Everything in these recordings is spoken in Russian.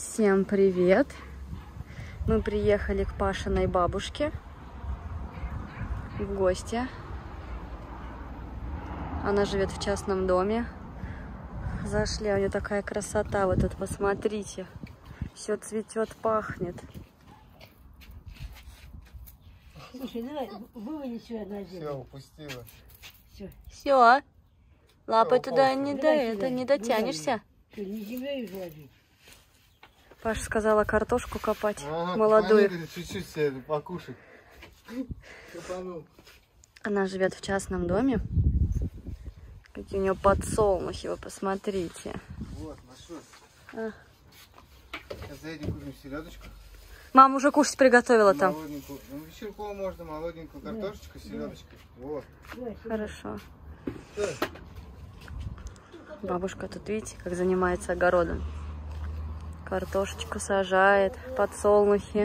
Всем привет! Мы приехали к Пашиной бабушке в гости. Она живет в частном доме. Зашли, у нее такая красота. Вот тут посмотрите. Все цветет, пахнет. Слушай, давай выводи сюда на землю. Все, упустила. Все. Лапой туда Давай сюда. не дотянешься. Что, не землей вложить? Паша сказала картошку копать, Ага, молодую. Чуть-чуть себе покушать. Копанул. Она живет в частном доме. Какие у нее подсолнухи, вы посмотрите. Вот, нашел. А. Сейчас заедем, купим селедочку. Мама уже кушать приготовила там. Молоденькую. Ну, вечерку можно молоденькую картошечку с селедочкой. Вот. Хорошо. Что? Бабушка тут, видите, как занимается огородом. Картошечку сажает, подсолнухи,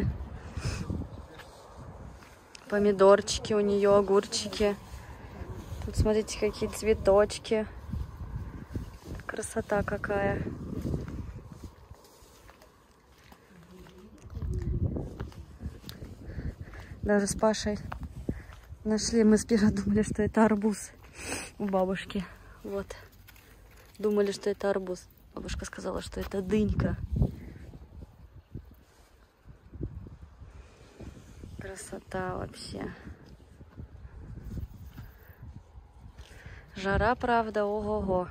помидорчики у нее, огурчики. Тут смотрите, какие цветочки. Красота какая. Даже с Пашей нашли. Мы сперва думали, что это арбуз у бабушки. Вот. Думали, что это арбуз. Бабушка сказала, что это дынька. Красота вообще. Жара, правда, ого-го.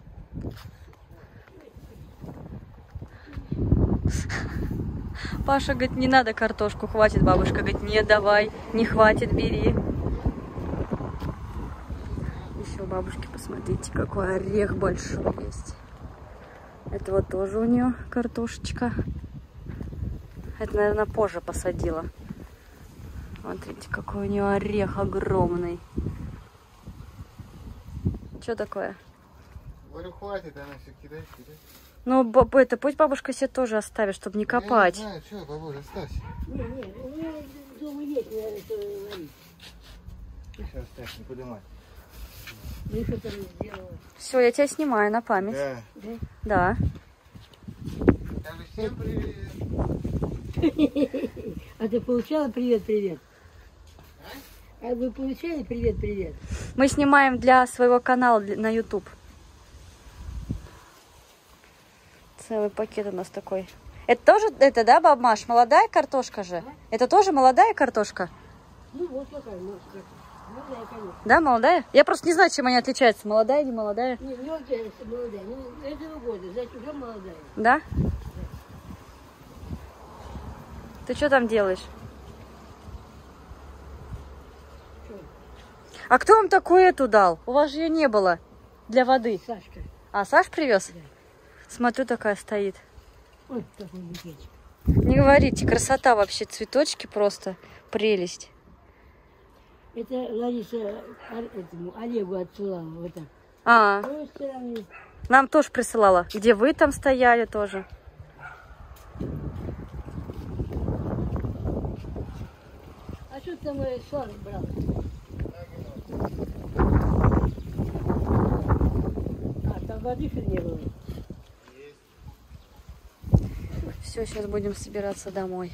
Паша говорит, не надо картошку, хватит. Бабушка говорит, не, давай, не хватит, бери. Еще у бабушки, посмотрите, какой орех большой есть. Это вот тоже у нее картошечка. Это, наверное, позже посадила. Смотрите, какой у нее орех огромный. Что такое? Говорю, хватит, она все кидает. Ну, это пусть бабушка себе тоже оставит, чтобы не копать. Я не знаю, что, бабуль, оставь. Не, у меня дома есть, наверное, что варить. Сейчас оставь, не поднимай. Ну и что там сделала? Все, я тебя снимаю на память. Да. Да. Скажи всем привет. А ты получала привет-привет? А вы получали привет-привет? Мы снимаем для своего канала на YouTube. Целый пакет у нас такой. Это тоже, да, баб Маш, молодая картошка же? Это тоже молодая картошка? Ну вот какая, может, как. Молодая, конечно. Да, молодая? Я просто не знаю, чем они отличаются. Молодая, не молодая? Не отличается молодая. Ну, этого года, значит, уже молодая. Да? Ты что там делаешь? Что? А кто вам такую эту дал? У вас же ее не было для воды. Сашка. А, Саш привез? Да. Смотрю, такая стоит. Вот такой букетик. Не говорите, красота вообще, цветочки просто прелесть. Это Лариса этому Олегу отсылала вот так. А, С той стороны. нам тоже присылала. Где вы там стояли тоже. А что там шланг брал? А, там воды что не было? Все, сейчас будем собираться домой.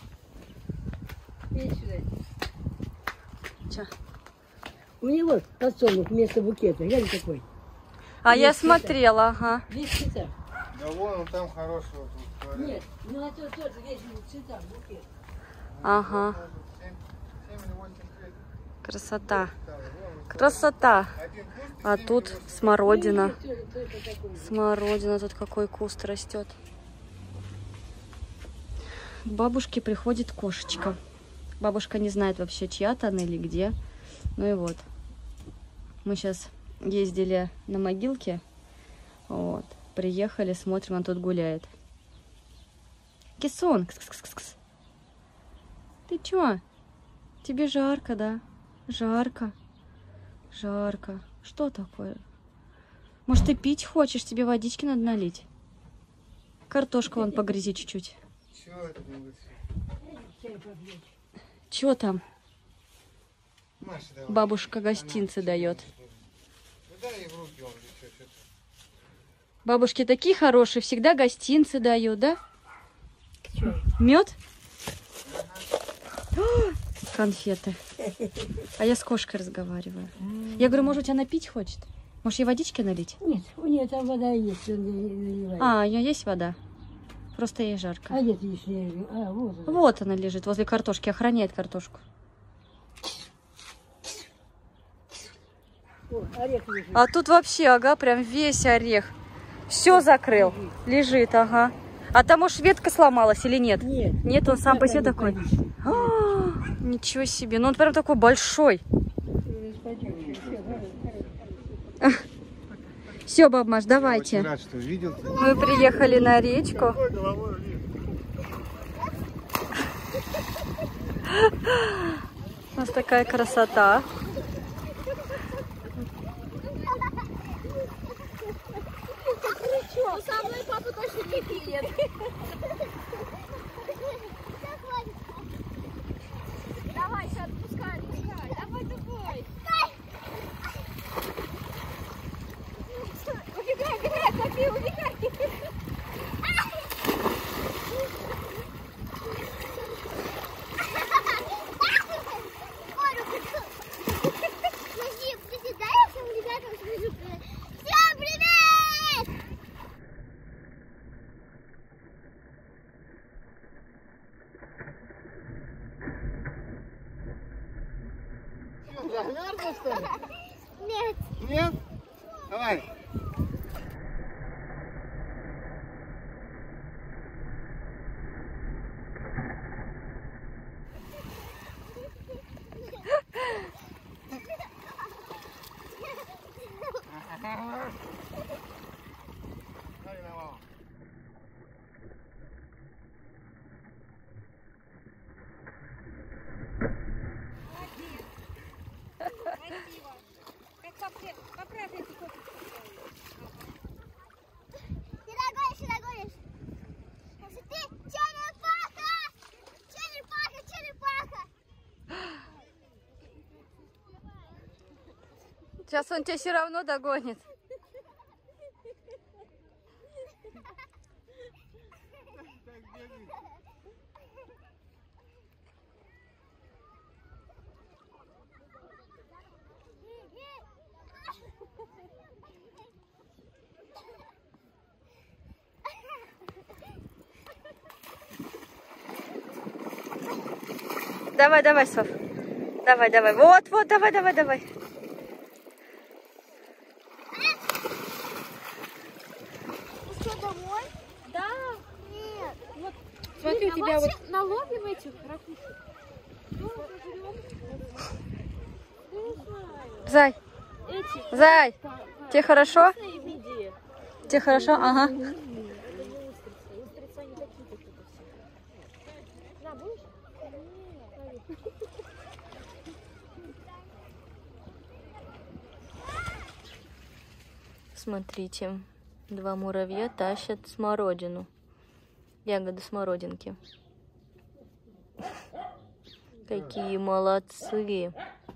Иди сюда. Чё? У меня вот подсолнух вместо букета. Глянь какой. А я Есть цвета. смотрела, ага. Весь цвета. Да вон он там хорошего тут творит. Нет, ну а то тоже весь цвета букет. Ага. 7 или 8 цветов. Красота. Вон, Красота. один куст, А 7 тут или 8. смородина. Ну, тоже такой. Смородина, тут какой куст растет. К бабушке приходит кошечка. Бабушка не знает вообще, чья-то она или где. Ну и вот. Мы сейчас ездили на могилке. Вот. Приехали, смотрим, она тут гуляет. Кисон! Кс-кс-кс-кс. Ты чё? Тебе жарко, да? Жарко. Жарко. Что такое? Может, ты пить хочешь? Тебе водички надо налить? Картошку вон погрызи чуть-чуть. Чего это будет? Чё там? Маша, давай. Бабушка гостинцы дает. Ну, дай ей в руки он что-то. Бабушки такие хорошие, всегда гостинцы дают, да? чё? Мед? Конфеты. А я с кошкой разговариваю. Я говорю, может, она пить хочет? Может, ей водички налить? Нет, у нее там вода есть, он наливает. А, у нее есть вода? Просто ей жарко. А нет, лишняя. А, вот она. Вот она лежит возле картошки, охраняет картошку. О, орех лежит. А тут вообще, ага, прям весь орех. Все закрыл. Лежит, ага. А там, может, ветка сломалась или нет? Нет. Нет, он сам по себе Пока такой. не повис. А, ничего себе. Ну, он прям такой большой. Пойдем, Все, баб Маш, Очень давайте. рад, что видел. Мы приехали на речку. У нас такая красота. Ну, со мной папа точно не пьет. Давай, сейчас отпускай, отпускай. Давай, давай. Убегай, убегай, Софи, убегай. Всем привет! Замерзла, что ли? Нет. Нет? Давай. Смотри на маму. Ты догонишь. Если ты черепаха! Черепаха! Сейчас он тебя все равно догонит. Давай, давай, Соф. Давай, давай. Вот, вот, давай, давай, давай. Ну что, домой? Да. Нет. Вот. Смотри, у тебя вот... Наловим этих ракушек. Зай, Эти. Зай, тебе хорошо? Види. Тебе хорошо? Ага. Устрицы они такие тут все. На, будешь? Смотрите, два муравья тащат смородину. Ягоды смородинки. Какие молодцы.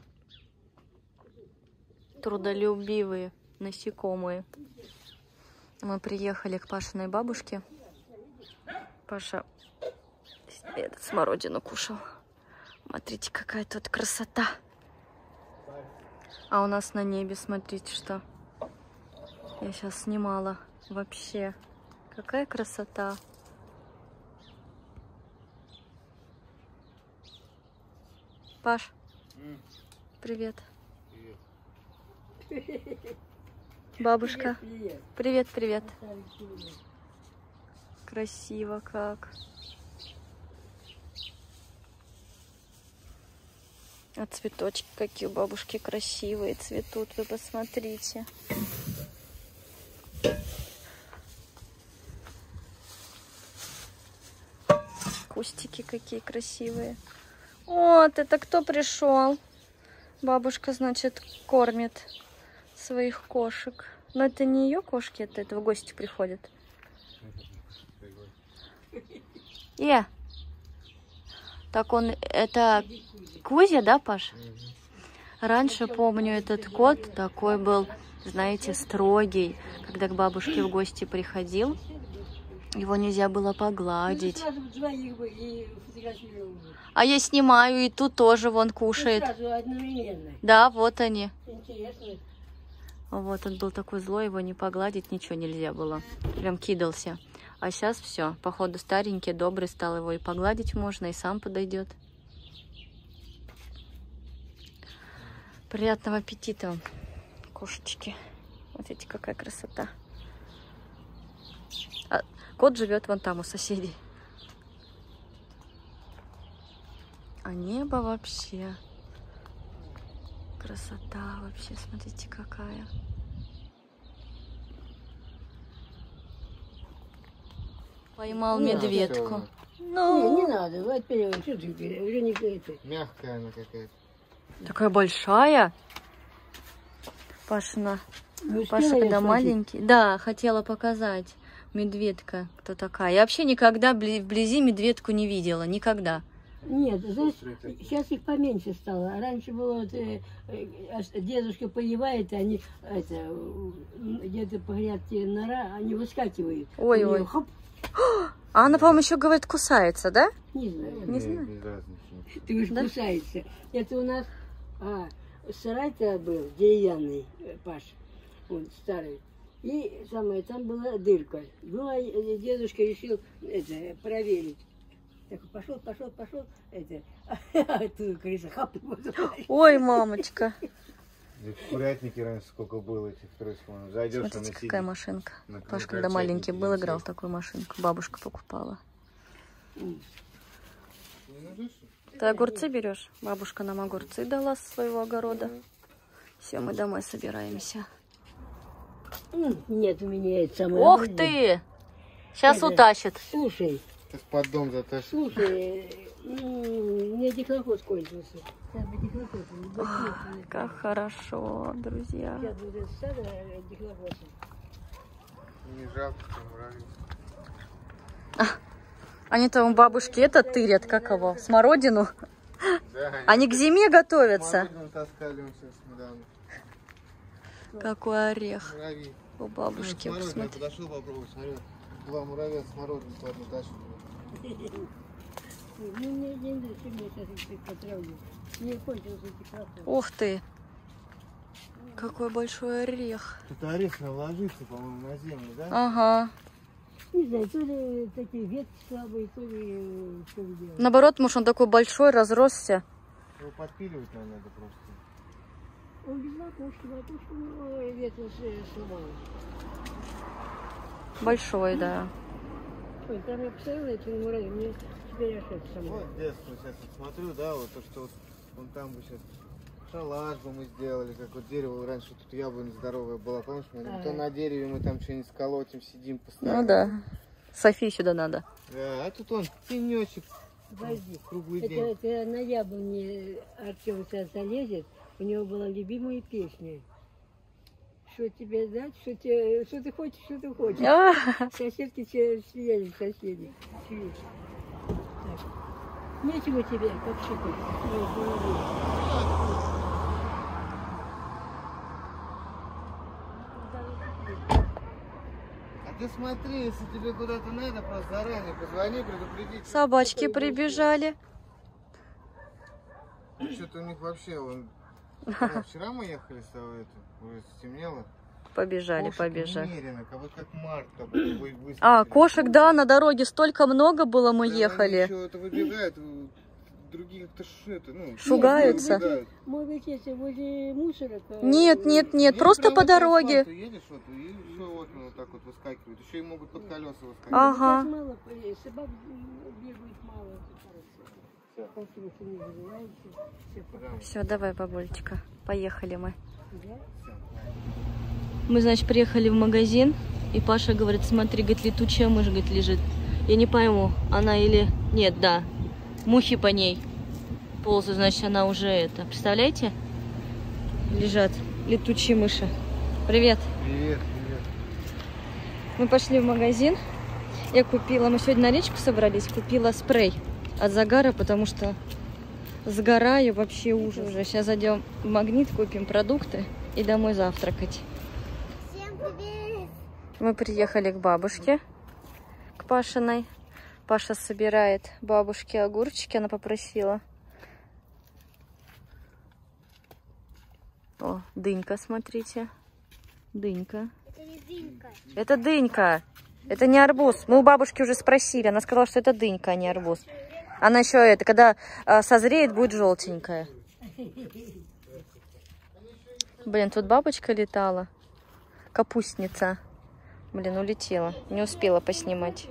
Трудолюбивые насекомые. Мы приехали к Пашиной бабушке. Паша этот смородину кушал. Смотрите, какая тут красота. А у нас на небе, смотрите, что. Я сейчас снимала. Вообще. Какая красота. Паш, привет. Бабушка. Привет. Привет, привет. Красиво как. А цветочки какие у бабушки красивые цветут. Вы посмотрите. Кустики какие красивые. Вот, это кто пришел? Бабушка, значит, кормит своих кошек. Но это не ее кошки, это в гости приходят. Так он, это Кузя, да, Паш? Раньше, помню, этот кот такой был, знаете, строгий. Когда к бабушке в гости приходил, Его нельзя было Ну, ты погладить. сразу звони и фотографировал бы. А я снимаю, и тут тоже вон Ну, кушает. сразу одновременно. Да, вот они. Интересно. Вот он был такой злой, его не погладить ничего нельзя было. Прям кидался. А сейчас все, походу старенький, добрый стал, его и погладить можно, и сам подойдет. Приятного аппетита вам, кошечки. Смотрите, какая красота. А кот живет вон там у соседей. А небо вообще... Красота вообще, смотрите, какая. Поймал Не медведку. Не, Ну, не надо, во-первых, что ты уже не это. Мягкая она какая-то. такая большая. Пашина. Не успела Паша, я когда схватить. маленький. Да, хотела показать. Медведка, кто такая. Я вообще никогда вблизи медведку не видела. Никогда. Нет, знаешь, сейчас их поменьше стало. А раньше было, вот, дедушка поливает, и они, где-то погрят те нора, они выскакивают. Ой, У неё ой. хоп, А она, по-моему, еще, говорит, кусается, да? не знаю. Не знаю. Без разницы. Ты уж Да? кусается. Это у нас, сарай-то был деревянный, Паш, он старый. И самое, там была дырка. Ну, а дедушка решил это проверить. Так, пошел, оттуда крыса, хап, Ой, мамочка. И в курятнике раньше сколько было этих крыс. Вон, зайдешь, она Смотрите, сидит. какая машинка. на Паш, когда крыльце маленький был, висит. играл в такую машинку. Бабушка покупала. Не найдешь? Ты огурцы берешь? Бабушка нам огурцы дала со своего огорода. Все, мы домой собираемся. Нет у меня это самое. Ох ты! Сейчас Это- утащит. Слушай, Сейчас под дом затащишь. слушай, у меня дихлофос кончился. Сейчас бы дихлофос. Как хорошо, друзья. Сейчас будет это стадо дихлофоса. Не жалко, там муравьи. Они-то у бабушки это тырят, как его, смородину. Да, Они к зиме готовятся. смородину таскали он сейчас недавно. Какой орех Муравьи. у бабушки. Смородину, я Посмотри. подошел попробовать, смотрю. Два муравья смородину по одну тащат. Ну, мне не надо, что мне сейчас их потравлю. Мне кончился дихлофос. Ух ты! Какой большой орех. Это орех ложится, по-моему, на землю, да? Ага. Не знаю, то ли такие ветки слабые, то ли что ли делать. Наоборот, может, он такой большой, разросся. Его подпиливать надо просто. Он без лопушки, но ветка сломалась. Большой, да. Ой, там я посмотрела эти муравьи, мне теперь аж это самое. Вот детство сейчас вот смотрю, да, вот то, что вот вон там бы сейчас шалаш бы мы сделали, как вот дерево раньше тут яблоня здоровая была, помнишь, мы то на дереве мы там что-нибудь сколотим, сидим постоянно. Ну да. Софии сюда надо. Да, а тут он тенечек Подожди, круглый день. это на яблоне Артем сейчас залезет, у него была любимая песня. Что тебе дать, что ты хочешь, что ты хочешь. А, Соседки смеялись, соседи. Смеялись. Так. Нечего тебе подшипать. А ты смотри, если тебе куда-то надо, просто заранее позвони, предупреди. собачки прибежали. Что-то у них вообще, вчера мы ехали с тобой, уже стемнело. Побежали, Кошек побежали. немерено, как март, как будто бы выскочили. А, кошек, да, на дороге столько много было, мы Прям ехали. Они еще это выбегают, другие как-то Шугаются. выбегают. Мой ведь если возле мусора. Нет, нет, нет, Они просто прям по вот по дороге. асфальту едешь, вот, и все вот вот так вот выскакивают. Еще и могут под колеса выскакивать. Ага. Мало, собак бегают мало. Всё. Спасибо, что не забываете. Все, пока. Все, давай, бабулечка, поехали мы. Да? Мы, значит, приехали в магазин, и Паша говорит, смотри, говорит, летучая мышь, говорит, лежит. Я не пойму, она или... Нет, да, мухи по ней ползают, значит, она уже это... Представляете? Лежат летучие мыши. Привет. Привет, привет. Мы пошли в магазин. Я купила, мы сегодня на речку собрались, купила спрей от загара, потому что сгораю, вообще ужас уже. Сейчас зайдем в Магнит, купим продукты и домой завтракать. Всем привет! Мы приехали к бабушке, к к Пашиной. Паша собирает бабушке огурчики, она попросила. О, дынька, смотрите. Дынька. Это не дынька. Это дынька. Это не арбуз. Мы у бабушки уже спросили. Она сказала, что это дынька, а не арбуз. Она еще это, когда созреет, будет желтенькая. Блин, тут бабочка летала. Капустница. Блин, улетела. Не успела поснимать.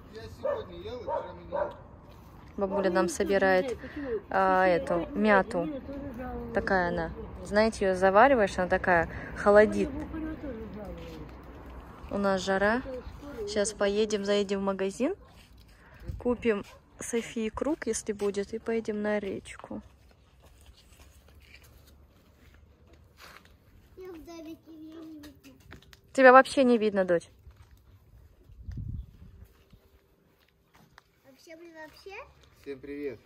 Бабуля нам собирает эту мяту. Такая она. Знаете, ее завариваешь, она такая холодит. У нас жара. Сейчас поедем, заедем в магазин. Купим Софии круг, если будет, и поедем на речку. Тебя вообще не видно, дочь. Вообще? Всем привет.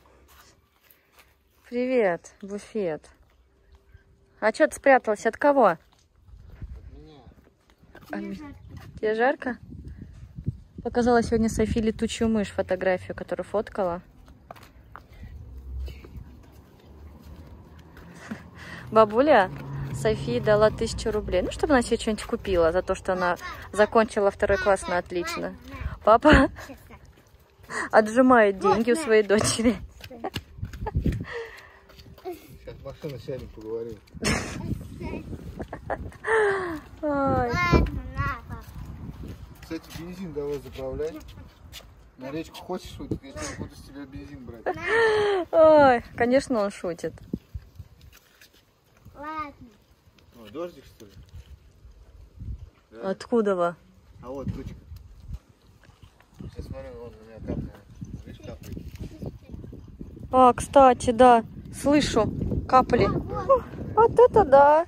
Привет, буфет. А что ты спрятался? От кого? От меня. Тебе жарко? Показала сегодня Софи летучую мышь, фотографию, которую фоткала. Бабуля Софии дала 1000 рублей. Ну, чтобы она себе что-нибудь купила за то, что она закончила 2 класс на отлично. Папа отжимает деньги у своей дочери. Сейчас машина сядем, поговорим. Кстати, бензин давай заправлять. На речку хочешь шутить? Я сейчас буду с тебя бензин брать. Ой, конечно, он шутит. Ладно. О, дождик, что ли? Да? Откуда вы? А вот тучка. Сейчас смотри, вон на меня капает. Видишь, капает. А, кстати, да, слышу, капли. Вот это да.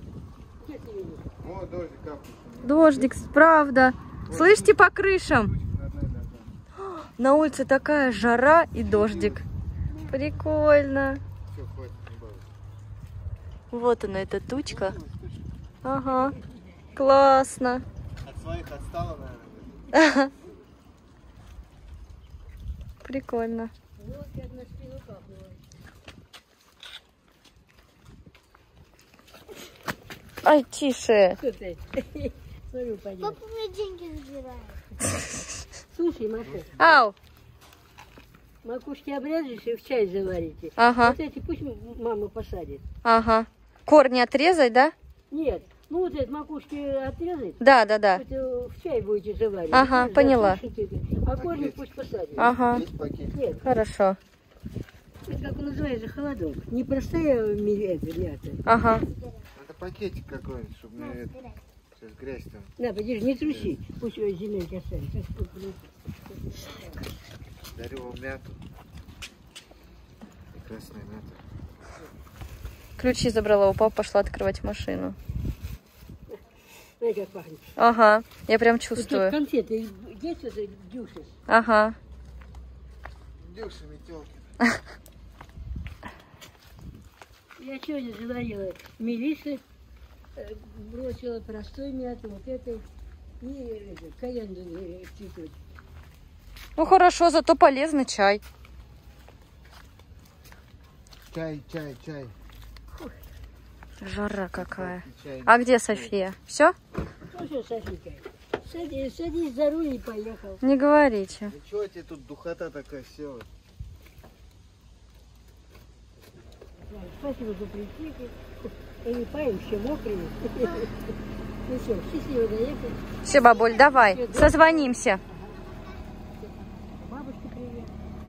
Вот дождик капает. Дождик, правда. Слышите, по крышам? На улице такая жара и дождик. Прикольно. Все, хватит, не балуйся. Вот она, эта тучка. Ага, классно. От своих отстала, наверное. Прикольно. Вот как на спину капнуло. Ай, тише. Что ты? Смотри, пойдем. Папа мне деньги забирает. Слушай, Маша, Ау. макушки обрежешь и в чай заварите. Ага, Вот эти пусть мама посадит. ага. Корни отрезать, да? Нет, ну вот эти макушки отрезать, Да, да, да. это в чай будете заваривать. Ага, поняла. А корни пусть посадят. Ага, Есть пакет? Нет, хорошо. это как он называется, холодок. Не простая мята. Ага. Это пакетик какой-нибудь, чтобы мне это... Сейчас грязь там. На, подержи, не тряси. Пусть его земелька оставит. Дарю вам мяту. И красная мята. Ключи забрала у папы, пошла открывать машину. Смотри, как пахнет. Ага, я прям Вот тут чувствую. конфеты есть вот эти дюши? Ага. Дюша, метелки. Я сегодня заварила мелисы, бросила простой мяты, вот этой, и кориандр цветочек. Ну хорошо, зато полезный чай. Чай, чай, чай. Жара какая. Чай. А где София? Все? Ну что, Софийка, садись за руль и поехал. Не говорите. Ну чего тебе тут духота такая села? Спасибо за притики. И не паем, все мокрые. Ну все, счастливо доехали. Все, бабуль, давай, созвонимся.